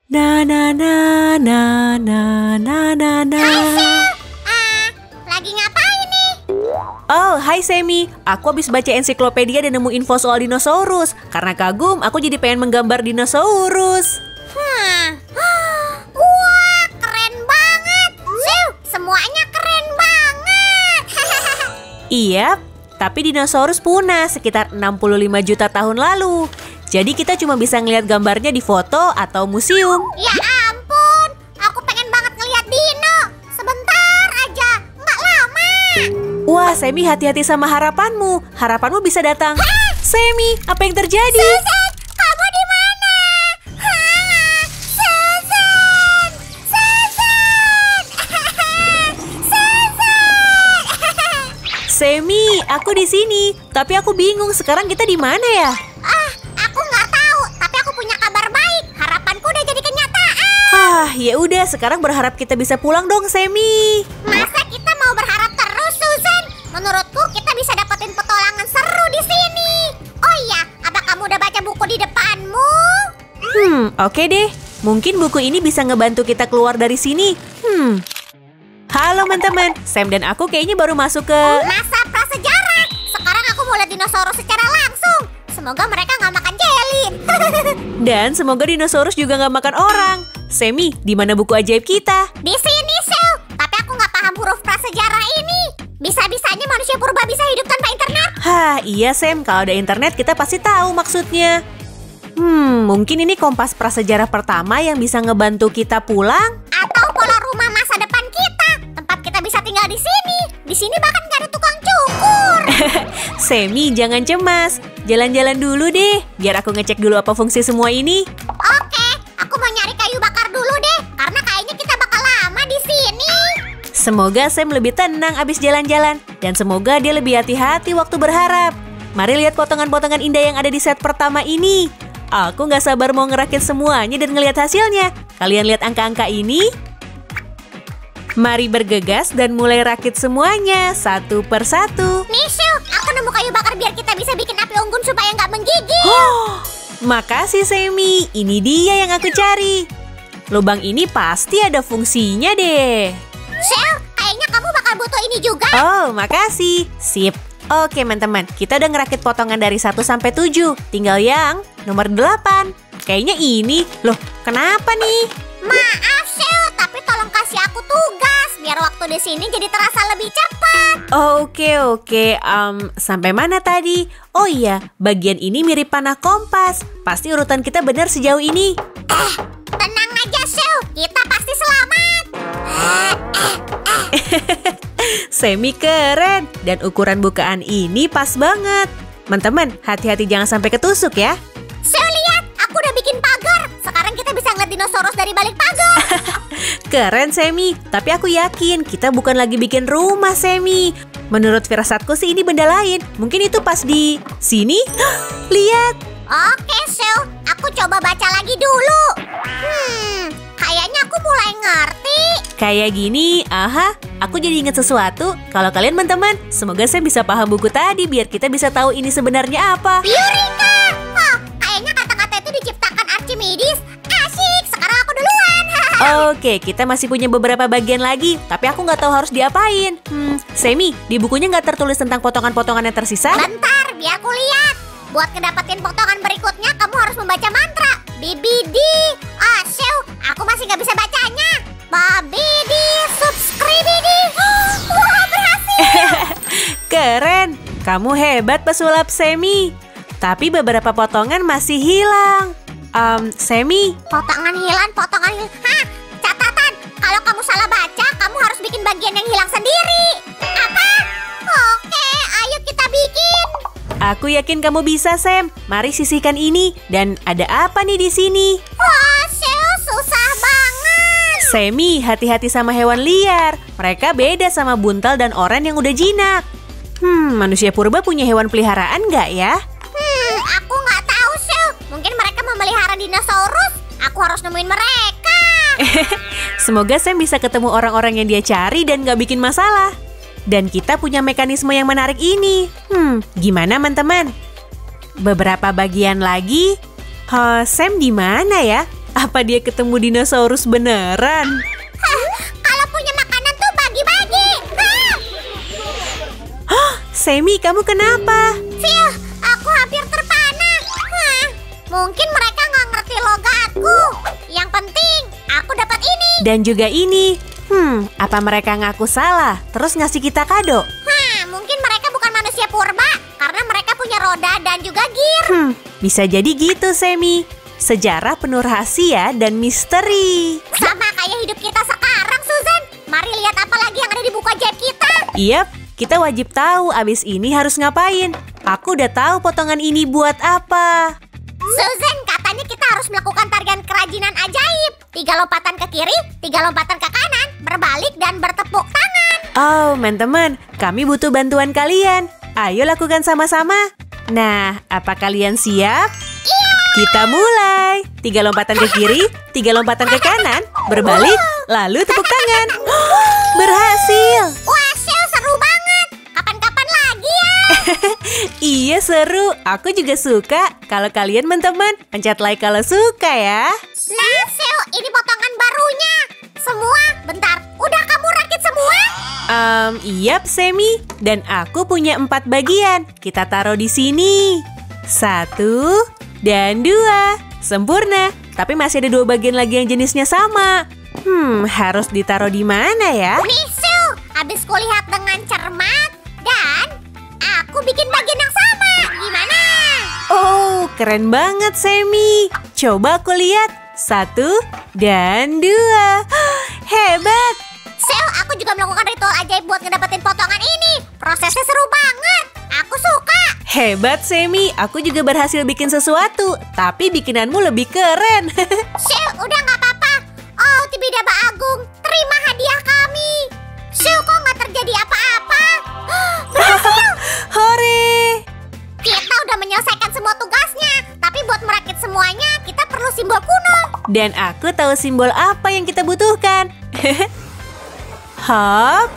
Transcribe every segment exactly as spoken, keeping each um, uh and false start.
Na na na na na na na na. Ah, lagi ngapain nih? Oh, hai Semi. Aku habis baca ensiklopedia dan nemu info soal dinosaurus. Karena kagum, aku jadi pengen menggambar dinosaurus. Hmm. Wah, keren banget. Siu, semuanya keren banget. Iya, tapi dinosaurus punah sekitar enam puluh lima juta tahun lalu. Jadi kita cuma bisa ngelihat gambarnya di foto atau museum. Ya ampun, aku pengen banget ngeliat dino. Sebentar aja, nggak lama. Wah, Semi, hati-hati sama harapanmu. Harapanmu bisa datang. Hah? Semi, apa yang terjadi? Susan, kamu di mana? Hah? Susan, Susan, Susan. Semi, aku di sini. Tapi aku bingung, sekarang kita di mana ya? Ah, aku nggak tahu. Tapi aku punya kabar baik. Harapanku udah jadi kenyataan. Ah, ya udah, sekarang berharap kita bisa pulang dong, Semi. Masa kita mau berharap terus, Susan? Menurutku kita bisa dapetin petualangan seru di sini. Oh iya, apa kamu udah baca buku di depanmu? Hmm, oke deh. Mungkin buku ini bisa ngebantu kita keluar dari sini. Hmm. Halo teman-teman, Sam dan aku kayaknya baru masuk ke... Masa prasejarah. Sekarang aku mau lihat dinosaurus secara langsung. Semoga mereka nggak makan jelly. Dan semoga dinosaurus juga nggak makan orang. Semi, di mana buku ajaib kita? Di sini, Sil. Tapi aku nggak paham huruf prasejarah ini. Bisa-bisanya manusia purba bisa hidup tanpa internet. Hah, iya Sam, kalau ada internet kita pasti tahu maksudnya. Hmm, mungkin ini kompas prasejarah pertama yang bisa ngebantu kita pulang. Atau pola rumah masa depan kita. Tempat kita bisa tinggal di sini. Di sini bahkan nggak ada tukang cukur. Semi, jangan cemas. Jalan-jalan dulu deh, biar aku ngecek dulu apa fungsi semua ini. Oke, aku mau nyari kayu bakar dulu deh. Karena kayaknya kita bakal lama di sini. Semoga Sam lebih tenang abis jalan-jalan. Dan semoga dia lebih hati-hati waktu berharap. Mari lihat potongan-potongan indah yang ada di set pertama ini. Aku nggak sabar mau ngerakit semuanya dan ngelihat hasilnya. Kalian lihat angka-angka ini? Mari bergegas dan mulai rakit semuanya, satu per satu. Nih, Sil, aku nemu kayu bakar biar kita bisa bikin api unggun supaya nggak menggigil. Oh, makasih Semi, ini dia yang aku cari. Lubang ini pasti ada fungsinya deh. Sil, kayaknya kamu bakal butuh ini juga. Oh, makasih. Sip. Oke, teman-teman, kita udah ngerakit potongan dari satu sampai tujuh. Tinggal yang nomor delapan. Kayaknya ini. Loh, kenapa nih? Maaf, Sil, tapi tolong kasih aku tugas biar waktu di sini jadi terasa lebih cepat. Oke, oke. Um, sampai mana tadi? Oh iya, bagian ini mirip panah kompas. Pasti urutan kita benar sejauh ini. Eh, tenang aja, Sil. Kita pasti selamat. Eh, eh, eh. Semi keren. Dan ukuran bukaan ini pas banget. Teman-teman, hati-hati jangan sampai ketusuk ya. Sil, lihat. Aku udah bikin pagar. Sekarang kita bisa ngeliat dinosaurus dari balik pagar. Keren, Semi. Tapi aku yakin kita bukan lagi bikin rumah, Semi. Menurut firasatku sih ini benda lain. Mungkin itu pas di sini. Lihat. Oke, Sil. Aku coba baca lagi dulu. Hmm, kayaknya aku mulai ngerti. Kayak gini, aha, aku jadi ingat sesuatu. Kalau kalian teman-teman, semoga saya bisa paham buku tadi biar kita bisa tahu ini sebenarnya apa. Eureka! Oh, kayaknya kata-kata itu diciptakan Archimedes. Asik, sekarang aku duluan. Oke, kita masih punya beberapa bagian lagi, tapi aku nggak tahu harus diapain. Hmm, Semi, di bukunya nggak tertulis tentang potongan-potongan yang tersisa? Bentar, biar aku lihat. Buat ngedapetin potongan berikutnya, kamu harus membaca mantra B B D. Ah, Sil, aku masih nggak bisa bacanya. Babidi, subscribidi. Wah, berhasil. Keren, kamu hebat pesulap Semi. Tapi beberapa potongan masih hilang. Um, Semi, Potongan hilang, potongan hilang. Hah, catatan. Kalau kamu salah baca, kamu harus bikin bagian yang hilang sendiri. Apa? Oke, ayo kita bikin. aku yakin kamu bisa, Sam. Mari sisihkan ini. Dan ada apa nih di sini? Wah, Sil, susah banget. Semi, hati-hati sama hewan liar. Mereka beda sama buntal dan oren yang udah jinak. Hmm, manusia purba punya hewan peliharaan nggak ya? Hmm, aku nggak tahu, Sil. Mungkin mereka memelihara dinosaurus. Aku harus nemuin mereka. Semoga Sam bisa ketemu orang-orang yang dia cari dan nggak bikin masalah. Dan kita punya mekanisme yang menarik ini. Hmm, gimana teman-teman? Beberapa bagian lagi. Huh, Sam di mana ya? Apa dia ketemu dinosaurus beneran? Hah, kalau punya makanan tuh bagi-bagi. Hah, Hah, Semi, kamu kenapa? Phil, aku hampir terpana. Hah, mungkin mereka nggak ngerti logatku. Yang penting, aku dapat ini. Dan juga ini. Hmm, apa mereka ngaku salah, terus ngasih kita kado? Hah, mungkin mereka bukan manusia purba, karena mereka punya roda dan juga gear. Hmm, bisa jadi gitu, Semi. Sejarah penuh rahasia dan misteri. Sama kayak hidup kita sekarang, Susan. Mari lihat apa lagi yang ada di buku ajaib kita. Yap, kita wajib tahu abis ini harus ngapain. Aku udah tahu potongan ini buat apa. Susan, katanya kita harus melakukan tarian kerajinan ajaib. Tiga lompatan ke kiri, tiga lompatan ke kanan, berbalik dan bertepuk tangan. Oh, teman-teman, kami butuh bantuan kalian. Ayo lakukan sama-sama. Nah, apa kalian siap? Iya. Kita mulai. Tiga lompatan ke kiri, tiga lompatan ke kanan, berbalik, lalu tepuk tangan. Berhasil. Wah, Shell, seru banget. Kapan-kapan lagi ya. Iya, seru. Aku juga suka. Kalau kalian teman-teman, pencet like kalau suka ya. Nah, Shell, ini potongan barunya. Semua, bentar. Udah kamu rakit semua? Um, iyap, Semi. Dan aku punya empat bagian. Kita taruh di sini. Satu dan dua. Sempurna. Tapi masih ada dua bagian lagi yang jenisnya sama. Hmm, harus ditaruh di mana ya? Nih, Shell, habis kulihat dengan cermat. Dan aku bikin bagian yang sama. Gimana? Oh, keren banget, Semi. Coba aku lihat. Satu dan dua. Hebat. Shell, aku juga melakukan ritual ajaib buat ngedapetin potongan ini. Prosesnya seru banget. Aku suka. Hebat, Semi. Aku juga berhasil bikin sesuatu. Tapi bikinanmu lebih keren. Shell, udah nggak apa-apa. Oh, Tibidaba Agung, terima hadiah kami. Shell, kok nggak terjadi apa-apa? Berhasil. Hore. Kita udah menyelesaikan semua tugasnya. Tapi buat merakit semuanya, kita perlu simbol kuno. Dan aku tahu simbol apa yang kita butuhkan. Hop.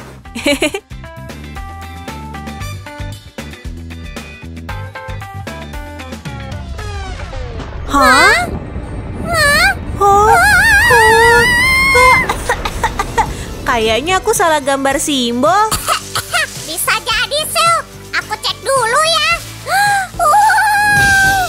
Hah? Hah? Oh. Kayaknya aku salah gambar simbol. Bisa jadi, Shell. Aku cek dulu ya. Wow.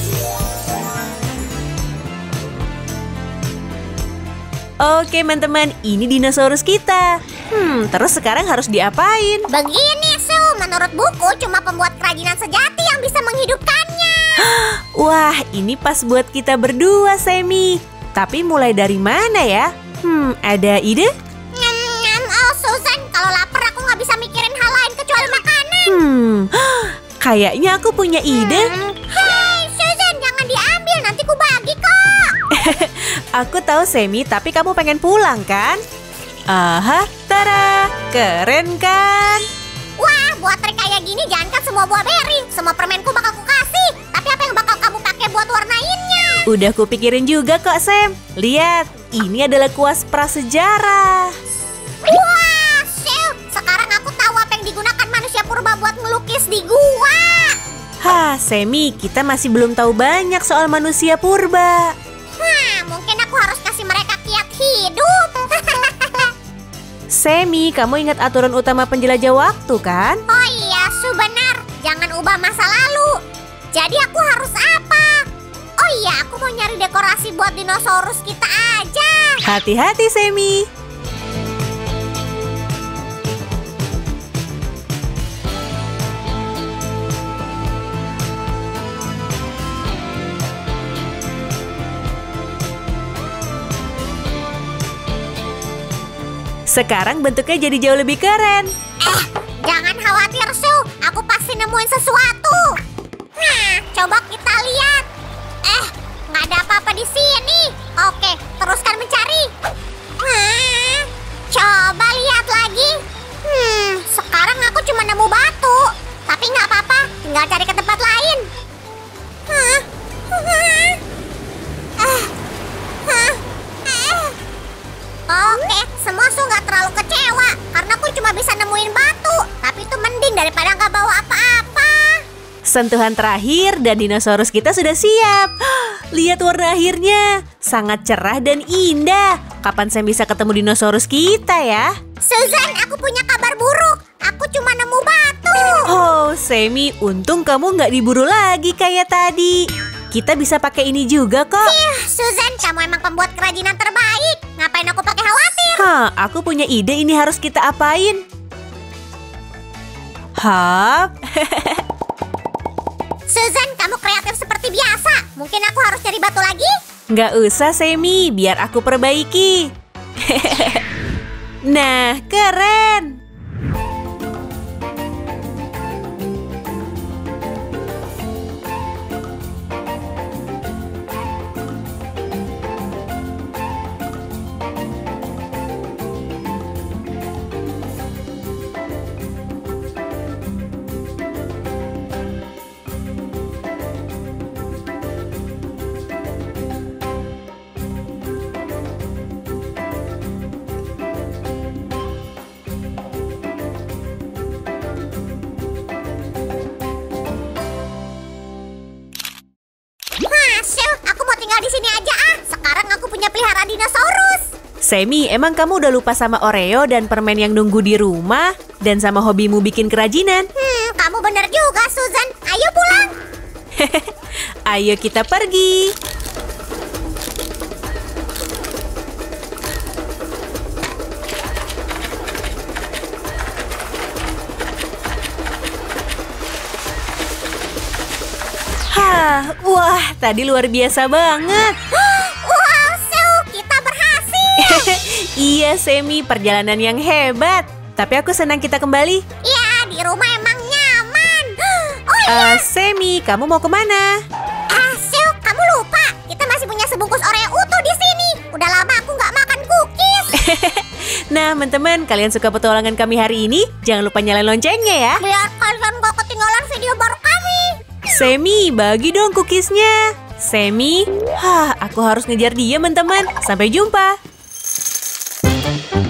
Oke, teman-teman, ini dinosaurus kita. Hmm, terus sekarang harus diapain? Begini, Shell. Menurut buku, cuma pembuat kerajinan sejati yang bisa menghidupkannya. Wah, ini pas buat kita berdua, Semi. Tapi mulai dari mana ya? Hmm, ada ide? Nyam, nyam. Oh, Susan, kalau lapar aku nggak bisa mikirin hal lain kecuali makanan. Hmm, kayaknya aku punya ide. Hmm. Hei, Susan, jangan diambil. Nanti ku bagi kok. Aku tahu, Semi, tapi kamu pengen pulang kan? Aha, tara, keren kan? Wah, buat trik kayak gini jangan kan semua buah beri. Semua permenku bakal ku kasih. Tapi apa yang bakal kamu pakai buat warnainnya? Udah kupikirin juga kok, Sam. Lihat, ini adalah kuas prasejarah. Wah, Shell, sekarang aku tahu apa yang digunakan manusia purba buat ngelukis di gua. Hah, Semi, kita masih belum tahu banyak soal manusia purba. Hah, mungkin aku harus kasih mereka kiat hidup. Semi, kamu ingat aturan utama penjelajah waktu kan? Oh iya, Su, benar. Jangan ubah masa lalu. Jadi aku harus apa? Oh iya, aku mau nyari dekorasi buat dinosaurus kita aja. Hati-hati, Semi. Sekarang bentuknya jadi jauh lebih keren. Eh, jangan khawatir, Su. Aku pasti nemuin sesuatu. Nah, coba kita lihat. Eh, nggak ada apa-apa di sini. Oke, teruskan mencari. Hah, coba lihat lagi. Hmm, sekarang aku cuma nemu batu. Tapi nggak apa-apa, tinggal cari ke tempat lain. Hah? Hah? Ah. Hah? Eh. Oke, semua Su nggak terlalu kecewa karena aku cuma bisa nemuin batu. Tapi itu mending daripada nggak bawa apa-apa. Sentuhan terakhir dan dinosaurus kita sudah siap. Lihat warna akhirnya. sangat cerah dan indah. Kapan saya bisa ketemu dinosaurus kita ya? Susan, aku punya kabar buruk. Aku cuma nemu batu. Oh, Semi, untung kamu nggak diburu lagi kayak tadi. Kita bisa pakai ini juga kok. Ih, Susan, kamu emang pembuat kerajinan terbaik. Ngapain aku pakai khawatir? Hah, aku punya ide ini harus kita apain. Hap. Susan, kamu kreatif seperti biasa. Mungkin aku harus cari batu lagi? Nggak usah, Semi. Biar aku perbaiki. Nah, keren. Hasil, aku mau tinggal di sini aja ah. Sekarang aku punya peliharaan dinosaurus. Semi, emang kamu udah lupa sama Oreo dan permen yang nunggu di rumah? Dan sama hobimu bikin kerajinan? Hmm, kamu bener juga, Susan. Ayo pulang. Ayo kita pergi. Hah, wah, tadi luar biasa banget. Wow, Seu, kita berhasil. Iya, Semi, perjalanan yang hebat. Tapi aku senang kita kembali. Ya, di rumah emang nyaman. Oh iya, Eh, Semi, kamu mau kemana? ah, Seu, kamu lupa. Kita masih punya sebungkus Oreo utuh di sini. Udah lama aku nggak makan cookies. Nah, teman-teman, kalian suka petualangan kami hari ini? Jangan lupa nyalain loncengnya ya. Biar kalian nggak ketinggalan video baru kami. Semi, bagi dong cookiesnya. Semi, hah, aku harus ngejar dia, teman-teman. Sampai jumpa.